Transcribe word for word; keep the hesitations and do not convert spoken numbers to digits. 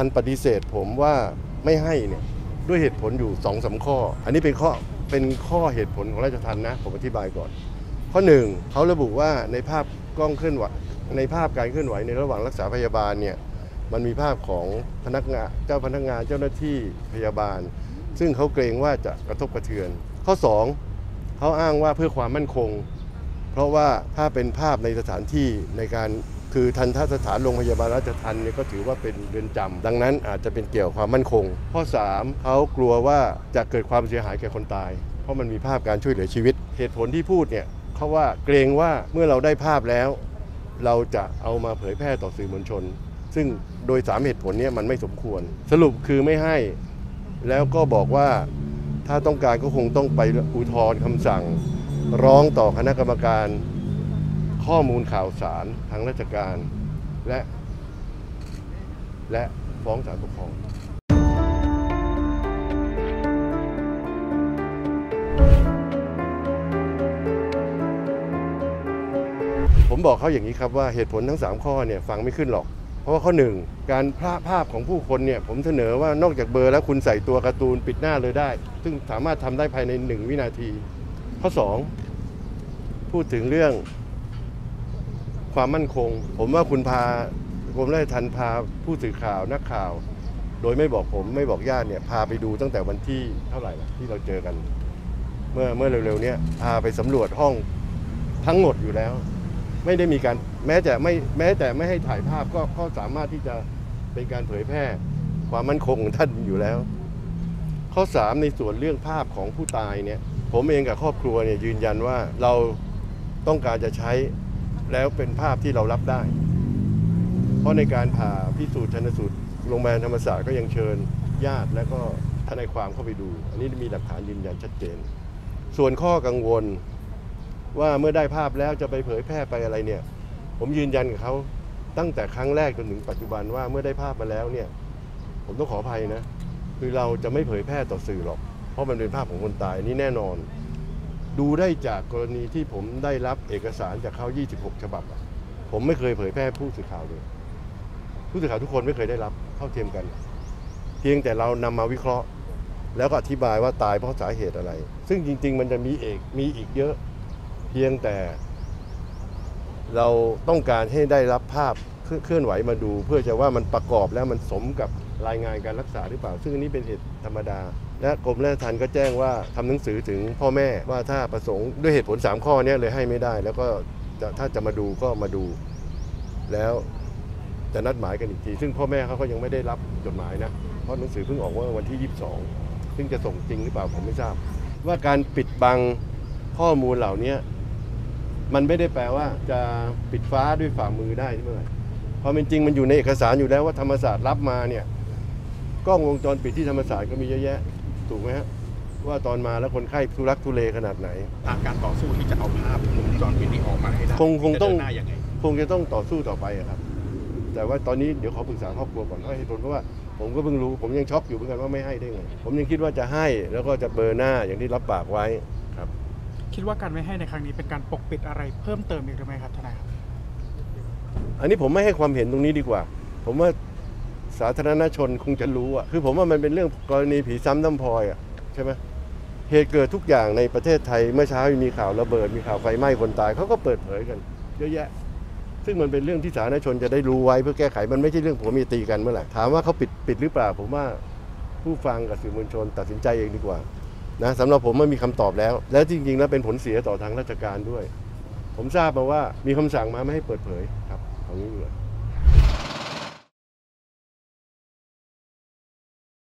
ทัณฑ์ปฏิเสธผมว่าไม่ให้เนี่ยด้วยเหตุผลอยู่สองสามข้ออันนี้เป็นข้อเป็นข้อเหตุผลของราชทัณฑ์นะผมอธิบายก่อนข้อหนึ่งเขาระบุว่าในภาพกล้องเคลื่อนไหวในภาพการเคลื่อนไหวในระหว่างรักษาพยาบาลเนี่ยมันมีภาพของพนักงานเจ้าพนักงานเจ้าหน้าที่พยาบาลซึ่งเขาเกรงว่าจะกระทบกระเทือนข้อสองเขาอ้างว่าเพื่อความมั่นคงเพราะว่าถ้าเป็นภาพในสถานที่ในการคือทันทสถานโรงพยาบาลราชทัณฑ์เนี่ยก็ถือว่าเป็นเรือนจำดังนั้นอาจจะเป็นเกี่ยวกับความมั่นคงข้อสามเขากลัวว่าจะเกิดความเสียหายแก่คนตายเพราะมันมีภาพการช่วยเหลือชีวิตเหตุผลที่พูดเนี่ยเขาว่าเกรงว่าเมื่อเราได้ภาพแล้วเราจะเอามาเผยแพร่ต่อสื่อมวลชนซึ่งโดยสามเหตุผลนี้มันไม่สมควรสรุปคือไม่ให้แล้วก็บอกว่าถ้าต้องการก็คงต้องไปอุทธรณ์คำสั่งร้องต่อคณะกรรมการข้อมูลข่าวสารทางราชการและและฟ้องศาลปกครองผมบอกเขาอย่างนี้ครับว่าเหตุผลทั้งสามข้อเนี่ยฟังไม่ขึ้นหรอกเพราะว่าข้อหนึ่งการภาพภาพของผู้คนเนี่ยผมเสนอว่านอกจากเบอร์แล้วคุณใส่ตัวการ์ตูนปิดหน้าเลยได้ซึ่งสามารถทำได้ภายในหนึ่งวินาทีข้อสองพูดถึงเรื่องความมั่นคงผมว่าคุณพากรมราชทัณฑ์พาผู้สื่อข่าวนักข่าวโดยไม่บอกผมไม่บอกญาติเนี่ยพาไปดูตั้งแต่วันที่เท่าไหร่ล่ะที่เราเจอกันเมื่อเมื่อเร็วๆนี้พาไปสำรวจห้องทั้งหมดอยู่แล้วไม่ได้มีการแม้แต่ไม่แม้แต่ไม่ให้ถ่ายภาพก็ก็สามารถที่จะเป็นการเผยแพร่ความมั่นคงของท่านอยู่แล้วข้อสามในส่วนเรื่องภาพของผู้ตายเนี่ยผมเองกับครอบครัวเนี่ยยืนยันว่าเราต้องการจะใช้แล้วเป็นภาพที่เรารับได้เพราะในการผ่าพิสูจน์ชันสูตรโรงพยาบาลธรรมศาสตร์ก็ยังเชิญญาติและก็ทนายความเข้าไปดูอันนี้มีหลักฐานยืนยันชัดเจนส่วนข้อกังวลว่าเมื่อได้ภาพแล้วจะไปเผยแพร่ไปอะไรเนี่ยผมยืนยันกับเขาตั้งแต่ครั้งแรกจนถึงปัจจุบันว่าเมื่อได้ภาพมาแล้วเนี่ยผมต้องขออภัยนะคือเราจะไม่เผยแพร่ต่อสื่อหรอกเพราะมันเป็นภาพของคนตายนี่แน่นอนดูได้จากกรณีที่ผมได้รับเอกสารจากเขายี่สิบหกฉบับผมไม่เคยเผยแพร่ผู้สื่อข่าวเลยผู้สื่อข่าวทุกคนไม่เคยได้รับเท่าเทียมกันเพียงแต่เรานำมาวิเคราะห์แล้วก็อธิบายว่าตายเพราะสาเหตุอะไรซึ่งจริงๆมันจะมีเอกมีอีกเยอะเพียงแต่เราต้องการให้ได้รับภาพเคลื่อนไหวมาดูเพื่อจะว่ามันประกอบแล้วมันสมกับรายงานการรักษาหรือเปล่าซึ่งอันนี้เป็นเหตุธรรมดาและกรมราชทัณฑ์ก็แจ้งว่าทำหนังสือถึงพ่อแม่ว่าถ้าประสงค์ด้วยเหตุผลสามข้อนี้เลยให้ไม่ได้แล้วก็ถ้าจะมาดูก็มาดูแล้วจะนัดหมายกันอีกทีซึ่งพ่อแม่เขาก็ยังไม่ได้รับจดหมายนะเพราะหนังสือเพิ่งออกว่าวันที่ยี่สิบสองซึ่งจะส่งจริงหรือเปล่าผมไม่ทราบว่าการปิดบังข้อมูลเหล่านี้มันไม่ได้แปลว่าจะปิดฟ้าด้วยฝ่ามือได้เมื่อไหร่เพราะเป็นจริงมันอยู่ในเอกสารอยู่แล้วว่าธรรมศาสตร์รับมาเนี่ยกล้องวงจรปิดที่ธรรมศาสตร์ก็มีเยอะแยะถูกไหมฮะว่าตอนมาแล้วคนไข้ทุรักทุเลขนาดไหนทางการต่อสู้ที่จะเอาภาพวงจรปิดนี้ออกมาให้ได้คงคงต้องคงจะต้องต่อสู้ต่อไปครับแต่ว่าตอนนี้เดี๋ยวขอปรึกษาครอบครัวก่อนเพราะเหตุผลเพราะว่าผมก็เพิ่งรู้ผมยังช็อกอยู่เหมือนกันว่าไม่ให้ได้ไงผมยังคิดว่าจะให้แล้วก็จะเบอร์หน้าอย่างที่รับปากไว้ครับคิดว่าการไม่ให้ในครั้งนี้เป็นการปกปิดอะไรเพิ่มเติมอีกหรือไม่ครับทนายครับอันนี้ผมไม่ให้ความเห็นตรงนี้ดีกว่าผมว่าสาธารณชนคงจะรู้อ่ะคือผมว่ามันเป็นเรื่องกรณีผีซ้ำน้ำพลอยอ่ะใช่ไหมเหตุเกิดทุกอย่างในประเทศไทยเมื่อเช้ามีข่าวระเบิดมีข่าวไฟไหม้คนตายเขาก็เปิดเผยกันเยอะแยะซึ่งมันเป็นเรื่องที่สาธารณชนจะได้รู้ไว้เพื่อแก้ไขมันไม่ใช่เรื่องผัวเมียตีกันเมื่อไหร่ถามว่าเขาปิดปิดหรือเปล่าผมว่าผู้ฟังกับสื่อมวลชนตัดสินใจเองดีกว่านะสำหรับผมมันมีคำตอบแล้วแล้วจริงๆแล้วเป็นผลเสียต่อทางราชการด้วยผมทราบมาว่ามีคำสั่งมาไม่ให้เปิดเผยครับเอางี้เลย